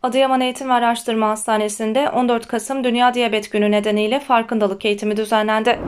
Adıyaman Eğitim ve Araştırma Hastanesi'nde 14 Kasım Dünya Diyabet Günü nedeniyle farkındalık eğitimi düzenlendi.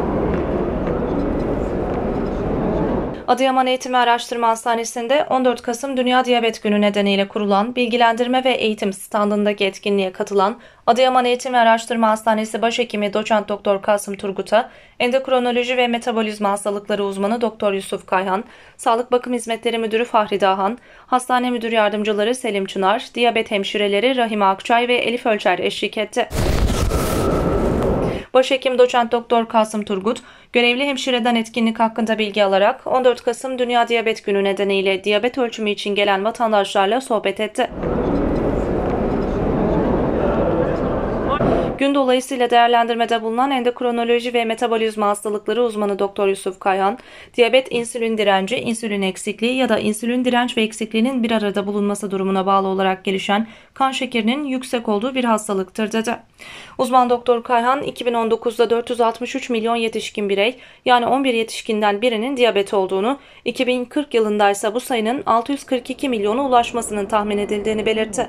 Adıyaman Eğitim ve Araştırma Hastanesi'nde 14 Kasım Dünya Diyabet Günü nedeniyle kurulan bilgilendirme ve eğitim standındaki etkinliğe katılan Adıyaman Eğitim ve Araştırma Hastanesi Başhekimi Doçent Doktor Kasım Turgut'a Endokrinoloji ve Metabolizma Hastalıkları Uzmanı Doktor Yusuf Kayhan, Sağlık Bakım Hizmetleri Müdürü Fahri Dağhan, Hastane Müdür Yardımcıları Selim Çınar, diyabet hemşireleri Rahime Akçay ve Elif Ölçer eşlik etti. Başhekim Doçent Doktor Kasım Turgut, görevli hemşireden etkinlik hakkında bilgi alarak 14 Kasım Dünya Diyabet Günü nedeniyle diyabet ölçümü için gelen vatandaşlarla sohbet etti. Gün dolayısıyla değerlendirmede bulunan endokrinoloji ve metabolizma hastalıkları uzmanı Doktor Yusuf Kayhan, diyabet insülin direnci, insülin eksikliği ya da insülin direnç ve eksikliğinin bir arada bulunması durumuna bağlı olarak gelişen kan şekerinin yüksek olduğu bir hastalıktır dedi. Uzman Doktor Kayhan, 2019'da 463 milyon yetişkin birey, yani 11 yetişkinden birinin diyabet olduğunu, 2040 yılında ise bu sayının 642 milyona ulaşmasının tahmin edildiğini belirtti.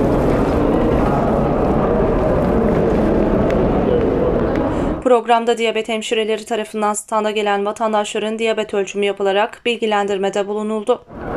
Programda diyabet hemşireleri tarafından standa gelen vatandaşların diyabet ölçümü yapılarak bilgilendirmede bulunuldu.